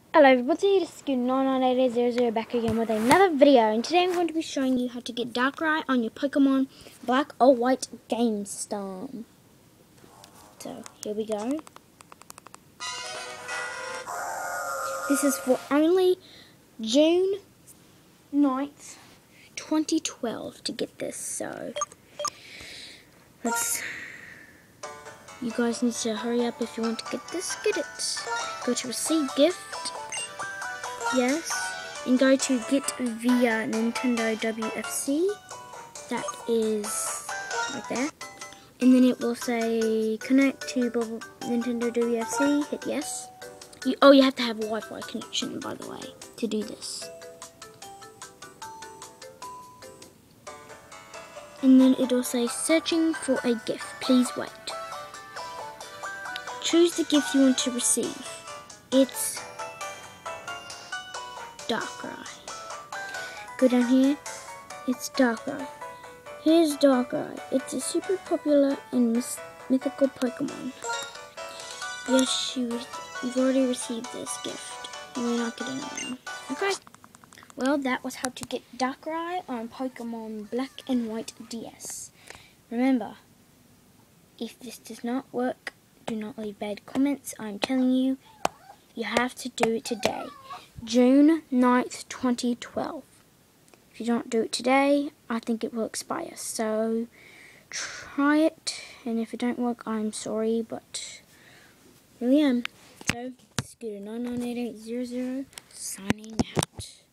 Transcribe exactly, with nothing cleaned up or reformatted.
Hello everybody, this is Scooter nine nine eight eight zero zero back again with another video, and today I'm going to be showing you how to get Darkrai on your Pokemon Black or White Game Storm. So, here we go. This is for only June ninth, twenty twelve to get this, so let's... You guys need to hurry up if you want to get this, get it. Go to receive gift. Yes, and go to get via Nintendo W F C. That is right there. And then it will say connect to blah, blah, Nintendo W F C. Hit yes. You, oh, you have to have a Wi-Fi connection, by the way, to do this. And then it will say searching for a gift. Please wait. Choose the gift you want to receive. It's Darkrai. Go down here. It's Darkrai. Here's Darkrai. It's a super popular and mythical Pokemon. Yes, you, you've already received this gift. You're not getting another one. Okay. Well, that was how to get Darkrai on Pokemon Black and White D S. Remember, if this does not work, do not leave bad comments. I'm telling you, you have to do it today. June ninth, twenty twelve. If you don't do it today, I think it will expire. So, try it. And if it don't work, I'm sorry, but really am. So, Scooter nine nine eight eight zero zero signing out.